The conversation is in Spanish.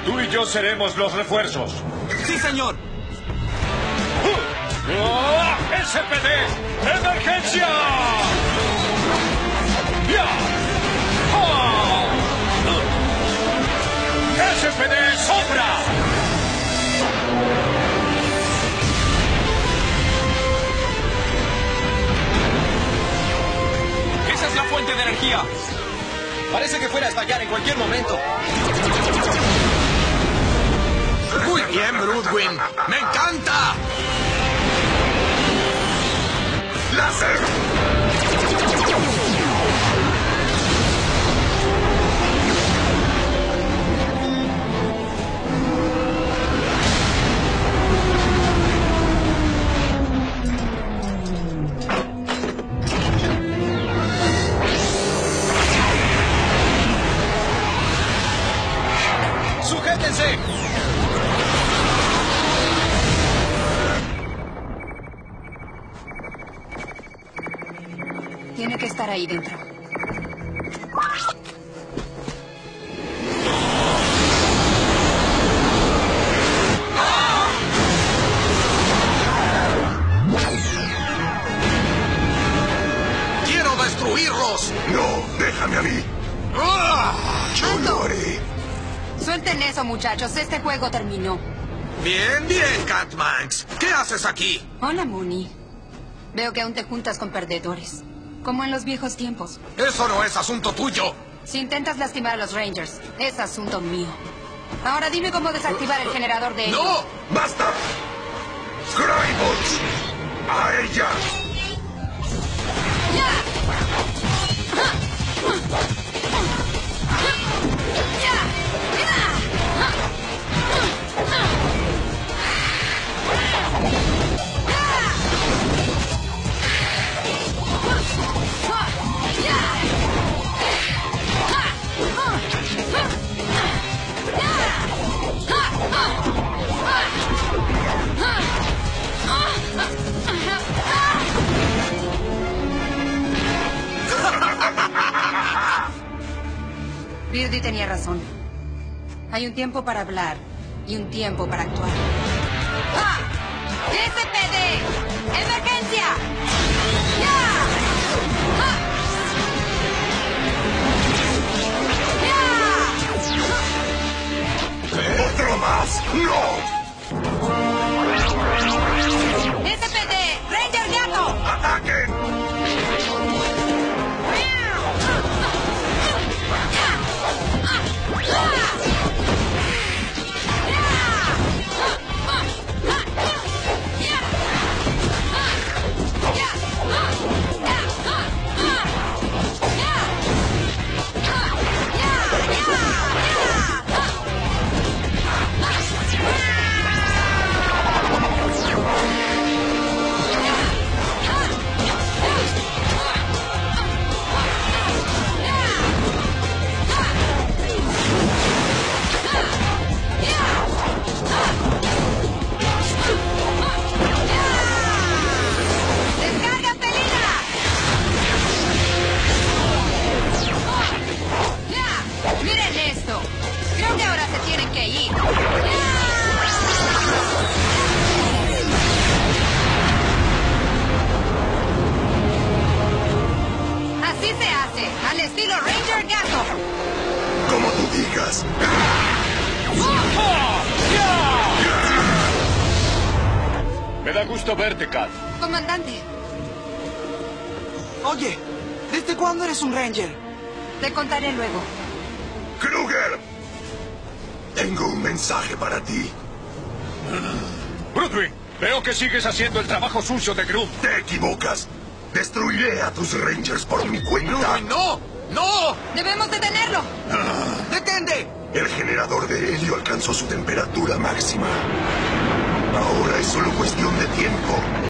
Tú y yo seremos los refuerzos. ¡Sí, señor! ¡SPD! ¡Emergencia! ¡Ya! ¡SPD sombra! ¡Esa es la fuente de energía! Parece que fuera a estallar en cualquier momento. Muy bien, Broodwing. ¡Me encanta! ¡Láser! ¡Sujétense! Tiene que estar ahí dentro. ¡Quiero destruirlos! No, déjame a mí. Yo ¡Alto! lo haré. Suelten eso, muchachos. Este juego terminó. Bien, bien, Catmanx. ¿Qué haces aquí? Hola, Mooney. Veo que aún te juntas con perdedores. Como en los viejos tiempos. Eso no es asunto tuyo. Si intentas lastimar a los Rangers, es asunto mío. Ahora dime cómo desactivar el generador de... ¡No! ¡Basta! ¡Crybots! ¡A ella! Beardy tenía razón. Hay un tiempo para hablar y un tiempo para actuar. ¡Ah! ¡SPD! ¡Emergencia! ¡Ya! ¡Ah! ¡Ya! ¡Otro más! ¡No! ¡SPD! ¡Ranger Gato! ¡Ataquen! ¡Descarga felina! ¡Miren esto! Creo que ahora se tienen que ir. Así se hace, al estilo Ranger Gato. Como tú digas. Me da gusto verte, Kat. Comandante, Oye, ¿desde cuándo eres un Ranger? te contaré luego. ¡Kruger! Tengo un mensaje para ti. Broodwing, veo que sigues haciendo el trabajo sucio de Groom. Te equivocas. Destruiré a tus Rangers por mi cuenta. Broodwing, no. ¡No! ¡Debemos detenerlo! ¡Detente! El generador de helio alcanzó su temperatura máxima. Ahora es solo cuestión de tiempo.